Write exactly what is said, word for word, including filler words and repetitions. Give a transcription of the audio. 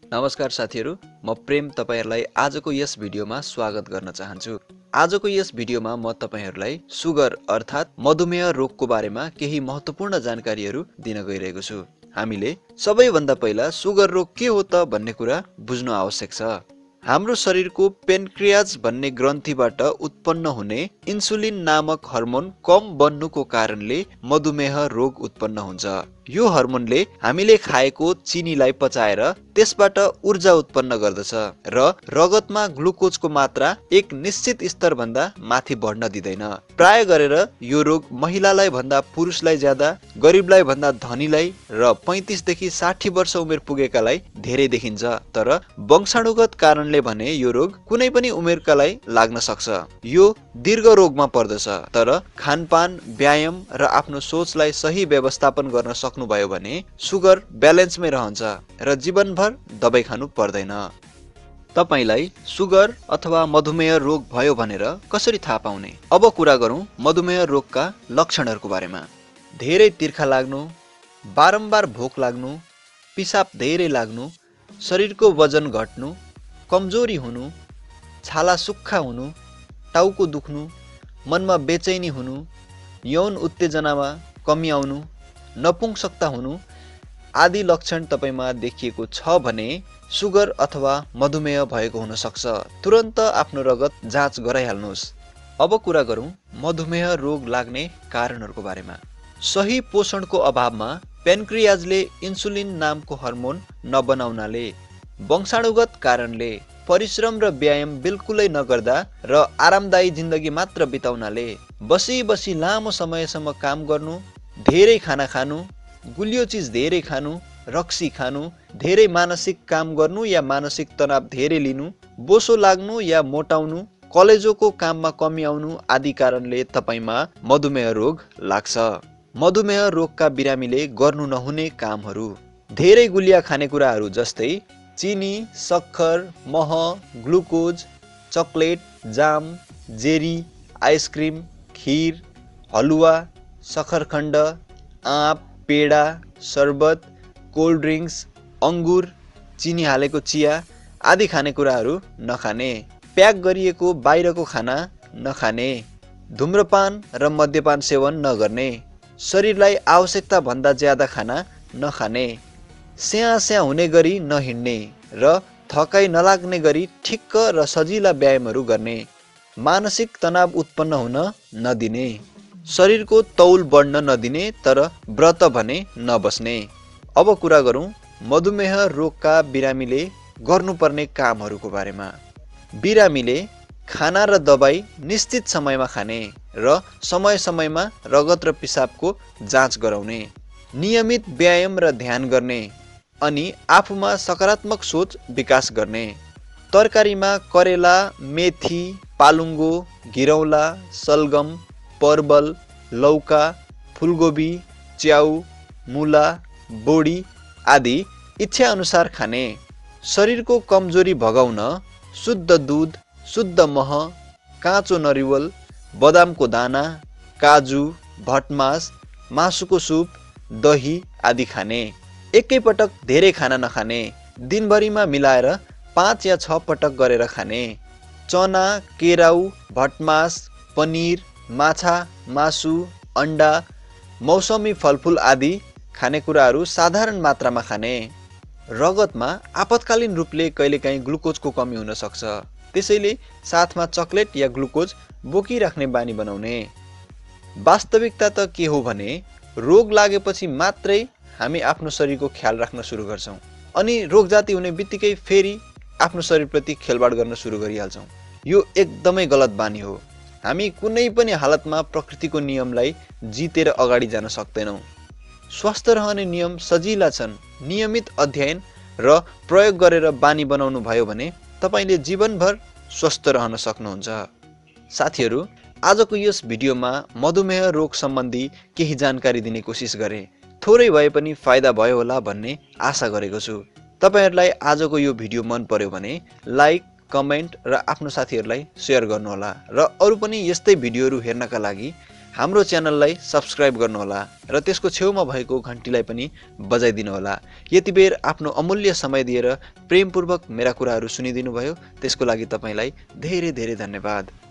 नमस्कार साथीहरू, म प्रेम तपाईहरुलाई आजको यस भिडियोमा स्वागत गर्न चाहन्छु। आजको यस भिडियोमा म तपाईहरुलाई सुगर अर्थात मधुमेह रोगको बारेमा केही महत्त्वपूर्ण जानकारीहरू दिन गइरहेको छु। हामीले सबैभन्दा पहिला सुगर रोग के हो त भन्ने कुरा बुझ्नु आवश्यक छ। हाम्रो शरीरको पेनक्रियाज भन्ने ग्रन्थीबाट उत्पन्न हुने इन्सुलिन नामक हर्मोन कम बन्नुको कारणले मधुमेह रोग उत्पन्न हुन्छ। यो हर्मोनले हामीले खाएको चिनीलाई पचाएर त्यसबाट ऊर्जा उत्पन्न गर्दछ र रगतमा ग्लुकोजको मात्रा एक निश्चित स्तर भन्दा माथि बढ्न दिँदैन। प्राय गरेर यो रोग महिलालाई भन्दा पुरुषलाई ज्यादा, गरिबलाई भन्दा धनीलाई र पैंतीस देखि साठी वर्ष उमेर पुगेकालाई धेरै देखिन्छ। तर वंशाणुगत कारणले भने यो रोग कुनै पनि उमेरकालाई लाग्न सक्छ। यो दीर्घ रोगमा पर्दछ, तर खानपान, व्यायाम र आफ्नो सोचलाई सही व्यवस्थापन गर्न सक्नुभयो भने सुगर ब्यालेन्समै रहन्छ र जीवनभर दबाई खानु पर्दैन। तपाईलाई सुगर अथवा मधुमेह रोग भयो भनेर कसरी थाहा पाउने? अब कुरा गरौँ मधुमेह रोगका लक्षणहरूको बारेमा। धेरै तिर्खा लाग्नु, बारम्बार भोक लाग्नु, पिसाब धेरै लाग्नु, शरीरको वजन घट्नु, कमजोरी हुनु, छाला सुक्खा हुनु, टाउको दुख्नु, मनमा बेचैनी हुनु, यौन उत्तेजनामा कमी आउनु, नपुंसकता हुनु आदि लक्षण तपाईमा देखिएको छ भने सुगर अथवा मधुमेह भएको हुन सक्छ। तुरन्त आफ्नो रगत जाँच गराइहाल्नुहोस्। अब कुरा गरौँ मधुमेह रोग लाग्ने कारणहरूको बारेमा। सही पोषणको अभावमा पेनक्रियाजले इन्सुलिन नामको हर्मोन नबनाउनाले, वंशाणुगत कारणले, परिश्रम र व्यायाम बिल्कुलै नगर्दा र आरामदायी जिन्दगी मात्र बिताउनाले, बसी बसी लामो समयसम्म काम गर्नु, धेरै खाना खानु, गुलियो चिज धेरै खानु, रक्सी खानु, धेरै मानसिक काम गर्नु या मानसिक तनाव धेरै लिनु, बोसो लाग्नु या मोटाउनु, कलेजोको काममा कमी आउनु आदि कारणले तपाईमा मधुमेह रोग लाग्छ। मधुमेह रोगका बिरामीले गर्नु नहुने कामहरू: धेरै गुलिया खानेकुराहरू जस्तै चिनी, सक्खर, मह, glucose, chocolate, jam, jelly, ice cream, खीर, हलुवा, सखरखण्ड, आँप, पेडा, शरबत, कोल्ड ड्रिङ्क्स, अङ्गुर, चिनी हालेको चिया आदि खानेकुराहरू नखाने, प्याक गरिएको बाहिरको खाना नखाने, धुम्रपान र मद्यपान सेवन नगर्ने, शरीरलाई आवश्यकता भन्दा ज्यादा खाना नखाने, स्याहाँ स्याहाँ हुने गरी नहिँड्ने र थकाइ नलाग्ने गरी ठिक्क र सजिला व्यायामहरू गर्ने, मानसिक तनाव उत्पन्न हुन नदिने, शरीरको तौल बढ्न नदिने तर व्रत भने नबस्ने। अब कुरा गरौँ मधुमेह रोगका बिरामीले गर्नुपर्ने कामहरूको बारेमा। बिरामीले खाना र दबाई निश्चित समयमा खाने र समय समयमा रगत र पिसाबको जाँच गराउने, नियमित व्यायाम र ध्यान गर्ने अनि आफूमा सकारात्मक सोच विकास गर्ने, तरकारीमा करेला, मेथी, पालुङ्गो, घिरौला, सलगम, परवल, लौका, फुलगोबी, च्याउ, मुला, बोडी आदि इच्छा अनुसार खाने, शरीरको कमजोरी भगाउन शुद्ध दूध, शुद्ध मह, काँचो नरिवल, बदामको दाना, काजु, भटमास, मासुको सुप, दही आदि खाने, एकैपटक धेरै खाना नखाने, दिनभरिमा मिलाएर पाँच या छ पटक गरेर खाने, चना, केराउ, भटमास, पनिर, माछा, मासु, अन्डा, मौसमी फलफुल आदि खानेकुराहरू साधारण मात्रामा खाने। रगतमा आपतकालीन रूपले कहिलेकाहीँ ग्लुकोजको कमी हुन सक्छ, त्यसैले साथमा चकलेट या ग्लुकोज बोकिराख्ने बानी बनाउने। वास्तविकता त के हो भने रोग लागेपछि मात्रै हामी आफ्नो शरीरको ख्याल राख्न सुरु गर्छौँ अनि रोग जाति हुने बित्तिकै फेरि आफ्नो शरीरप्रति खेलबाड गर्न सुरु गरिहाल्छौँ। यो एकदमै गलत बानी हो। हामी कुनै पनि हालतमा प्रकृतिको नियमलाई जितेर अगाडि जान सक्दैनौँ। स्वस्थ रहने नियम सजिला छन्। नियमित अध्ययन र प्रयोग गरेर बानी बनाउनु भयो भने तपाईले जीवनभर स्वस्थ रहन सक्नुहुन्छ। साथीहरू, आजको यस भिडियोमा मधुमेह रोग सम्बन्धी केही जानकारी दिने कोसिस गरे। थोरै भए पनि फाइदा भयो होला भन्ने आशा गरेको छु। तपाईहरुलाई आजको यो भिडियो मन पर्यो भने लाइक, कमेन्ट र आफ्नो साथीहरूलाई सेयर गर्नुहोला र अरु पनि यस्तै भिडियोहरू हेर्नका लागि हाम्रो च्यानललाई सब्स्क्राइब गर्नुहोला र त्यसको छेउमा भएको घन्टीलाई पनि बजाइदिनु होला। यति बेर आफ्नो अमूल्य समय दिएर प्रेमपूर्वक मेरा कुराहरू सुनिदिनु भयो त्यसको लागि तपाईलाई धेरै धेरै धन्यवाद।